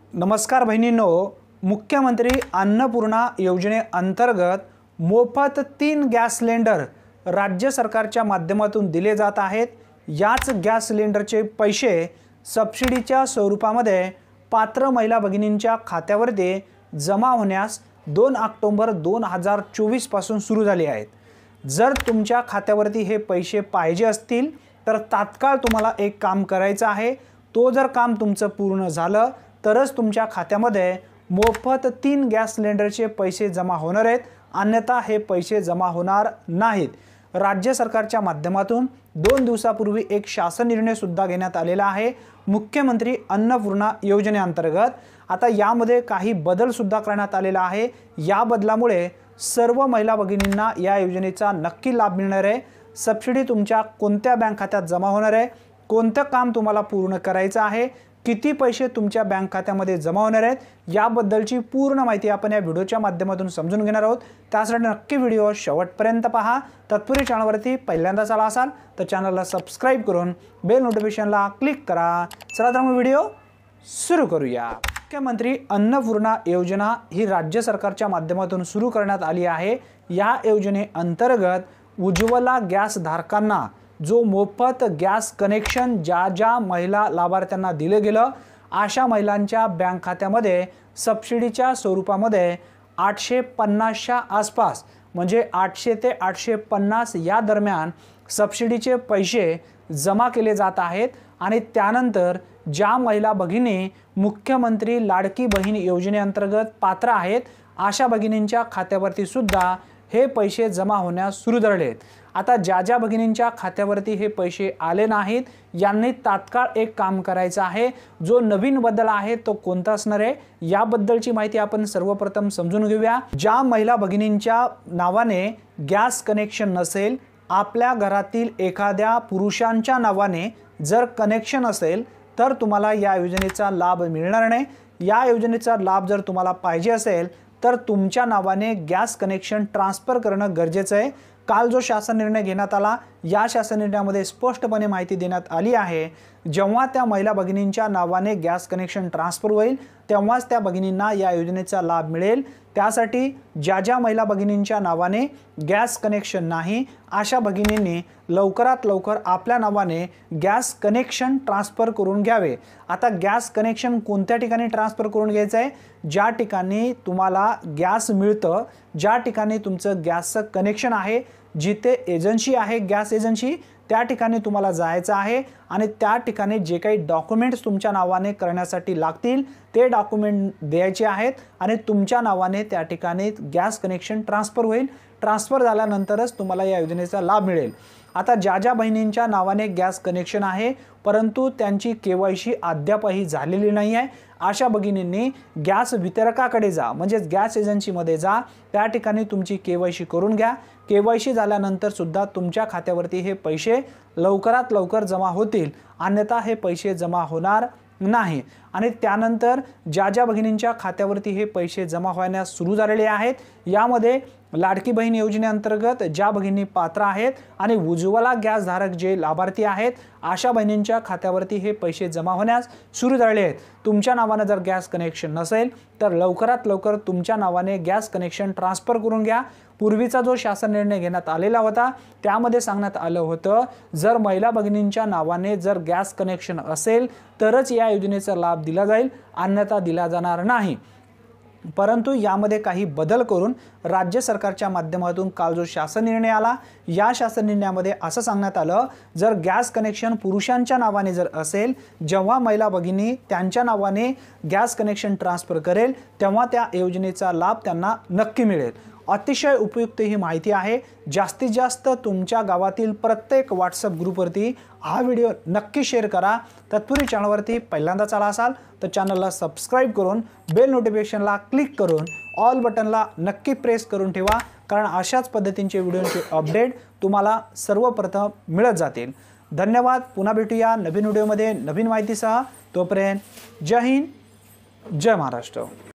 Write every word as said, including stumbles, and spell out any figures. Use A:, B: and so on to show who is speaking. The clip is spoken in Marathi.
A: नमस्कार बहिणींनो, मुख्यमंत्री अन्नपूर्णा योजनेअंतर्गत मोफत तीन गॅस सिलेंडर राज्य सरकारच्या माध्यमातून दिले जात आहेत। याच गॅस सिलेंडरचे पैसे सबसिडीच्या स्वरूपामध्ये पात्र महिला भगिनींच्या खात्यावरती जमा होण्यास दोन ऑक्टोबर दोन हजार चोवीस पासून सुरू झाले आहेत। जर तुमच्या खात्यावरती हे पैसे पाहिजे असतील तर तात्काळ तुम्हाला एक काम करायचं आहे। तो जर काम तुमचं पूर्ण झालं तरच तुमच्या खात्यामध्ये मोफत तीन गॅस सिलेंडरचे पैसे जमा होणार आहेत, अन्यथा हे पैसे जमा होणार नाहीत। राज्य सरकारच्या माध्यमातून दोन दिवसापूर्वी एक शासन निर्णय सुद्धा घेण्यात आलेला आहे मुख्यमंत्री अन्नपूर्णा योजनेअंतर्गत। आता यामध्ये काही बदल सुद्धा करण्यात आलेला आहे। या बदलामुळे सर्व महिला भगिनींना या योजनेचा नक्की लाभ मिळणार आहे। सबसिडी तुमच्या कोणत्या बँक खात्यात जमा होणार आहे, कोणतं काम तुम्हाला पूर्ण करायचं आहे, किती पैसे तुमच्या बँक खात्यामध्ये जमा होणार आहेत, याबद्दलची पूर्ण माहिती आपण या व्हिडिओच्या माध्यमातून समजून घेणार आहोत। त्यासाठी नक्की व्हिडिओ शेवटपर्यंत पहा। तत्पूर्वी चॅनलवरती पहिल्यांदाच आला असाल तर चॅनलला सबस्क्राइब करून बेल नोटिफिकेशनला क्लिक करा। चला तर मग व्हिडिओ सुरू करूया। मुख्यमंत्री अन्नपूर्णा योजना ही राज्य सरकारच्या माध्यमातून सुरू करण्यात आली आहे। या योजनेअंतर्गत उज्ज्वला गॅस धारकांना जो मोफत गॅस कनेक्शन ज्या ज्या महिला लाभार्थ्यांना दिले गेलं अशा महिलांच्या बँक खात्यामध्ये सबसिडीच्या स्वरूपामध्ये आठशे पन्नासच्या आसपास म्हणजे आठशे ते आठशे पन्नास या दरम्यान सबसिडीचे पैसे जमा केले जात आहेत। आणि त्यानंतर ज्या महिला भगिनी मुख्यमंत्री लाडकी बहीण योजनेअंतर्गत पात्र आहेत अशा भगिनींच्या खात्यावरती सुद्धा हे पैसे जमा होण्यास सुरू झाले आहेत। आता ज्या ज्या भगिनींच्या खात्यावरती हे पैसे आले नाहीत यांनी तात्काळ एक काम करायचं आहे। जो नवीन बदल आहे तो कोणता असणार आहे याबद्दलची माहिती आपण सर्वप्रथम समजून घेऊया। ज्या महिला भगिनींच्या नावाने गॅस कनेक्शन नसेल, आपल्या घरातील एखाद्या पुरुषांच्या नावाने जर कनेक्शन असेल तर तुम्हाला या योजनेचा लाभ मिळणार नाही। या योजनेचा लाभ जर तुम्हाला पाहिजे असेल तर तुमच्या नावाने गॅस कनेक्शन ट्रान्सफर करणं गरजेचं आहे। काल जो शासन निर्णय घेण्यात आला या शासन निर्णयामध्ये स्पष्टपणे माहिती देण्यात आली आहे, जेव्हा त्या महिला भगिनींच्या नावाने गॅस कनेक्शन ट्रान्सफर होईल तेव्हाच त्या भगिनींना या योजनेचा लाभ मिळेल। त्यासाठी ज्या ज्या महिला भगिनींच्या नावाने गॅस कनेक्शन नाही अशा भगिनींनी लवकरात लवकर आपल्या नावाने गॅस कनेक्शन ट्रान्सफर करून घ्यावे। आता गॅस कनेक्शन कोणत्या ठिकाणी ट्रान्सफर करून घ्यायचं आहे? ज्या ठिकाणी तुम्हाला गॅस मिळतं, ज्या ठिकाणी तुमचं गॅसचं कनेक्शन आहे, जिथे एजन्सी आहे गॅस एजन्सी त्या ठिकाणी तुम्हाला जायचं आहे आणि त्या ठिकाणी जे काही डॉक्युमेंट्स तुमच्या नावाने करण्यासाठी लागतील ते डॉक्युमेंट द्यायचे आहेत आणि तुमच्या नावाने त्या ठिकाणी गॅस कनेक्शन ट्रान्सफर होईल। ट्रान्सफर झाल्यानंतरच तुम्हाला या योजनेचा लाभ मिळेल। आता ज्या ज्या बहिणींच्या नावाने गॅस कनेक्शन आहे परंतु त्यांची केवायसी अद्यापही झालेली नाही आहे अशा भगिनींनी गॅस वितरकाकडे जा, म्हणजे गॅस एजन्सीमध्ये जा, त्या ठिकाणी तुमची केवायसी करून घ्या। केवायसी झाल्यानंतर सुद्धा तुमच्या खात्यावरती हे पैसे लवकरात लवकर जमा होतील, अन्यथा हे पैसे जमा होणार नाही। आणि त्यानंतर ज्या ज्या भगिनींच्या खात्यावरती हे पैसे जमा होण्यास सुरू झालेले आहेत यामध्ये लाडकी बहीण योजनेअंतर्गत ज्या भगिनी पात्र आहेत आणि उज्ज्वला गॅस धारक जे लाभार्थी आहेत अशा बहिणींच्या खात्यावरती हे पैसे जमा होण्यास सुरू झाले आहेत। तुमच्या नावाने जर गॅस कनेक्शन नसेल तर लवकरात लवकर तुमच्या नावाने गॅस कनेक्शन ट्रान्सफर करून घ्या। पूर्वीचा जो शासन निर्णय घेण्यात आलेला होता त्यामध्ये सांगण्यात आलं होतं जर महिला भगिनींच्या नावाने जर गॅस कनेक्शन असेल तरच या योजनेचा लाभ दिला जाईल, अन्यथा दिला जाणार नाही। परंतु यामध्ये काही बदल करून राज्य सरकारच्या माध्यमातून काल जो शासन निर्णय आला या शासन निर्णयामध्ये असं सांगण्यात आलं जर गॅस कनेक्शन पुरुषांच्या नावाने जर असेल, जेव्हा महिला भगिनी त्यांच्या नावाने गॅस कनेक्शन ट्रान्सफर करेल तेव्हा त्या योजनेचा लाभ त्यांना नक्की मिळेल। अतिशय उपयुक्त ही माहिती आहे। जास्तीत जास्त तुमच्या गावातील प्रत्येक व्हॉट्सअप ग्रुपवरती हा व्हिडिओ नक्की शेअर करा। तत्पूर्वी चॅनलवरती पहिल्यांदाच आला असाल तर चॅनलला सबस्क्राइब करून बेल नोटिफिकेशनला क्लिक करून ऑल बटनला नक्की प्रेस करून ठेवा, कारण अशाच पद्धतींचे व्हिडिओचे अपडेट तुम्हाला सर्वप्रथम मिळत जातील। धन्यवाद। पुन्हा भेटूया नवीन व्हिडिओमध्ये नवीन माहितीसह। तोपर्यंत जय हिंद, जय महाराष्ट्र।